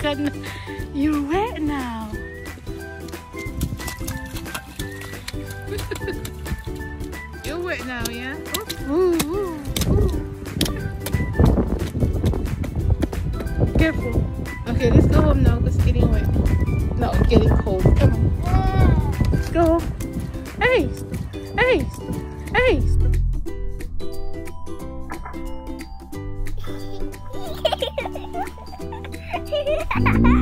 like, you're wet now. You're wet now, yeah? Ooh, ooh, ooh. Careful. Okay, let's go home now because it's getting wet. No, it's getting cold. Come on. Let's go home. Ace! Ace! Ace! Ha ha ha!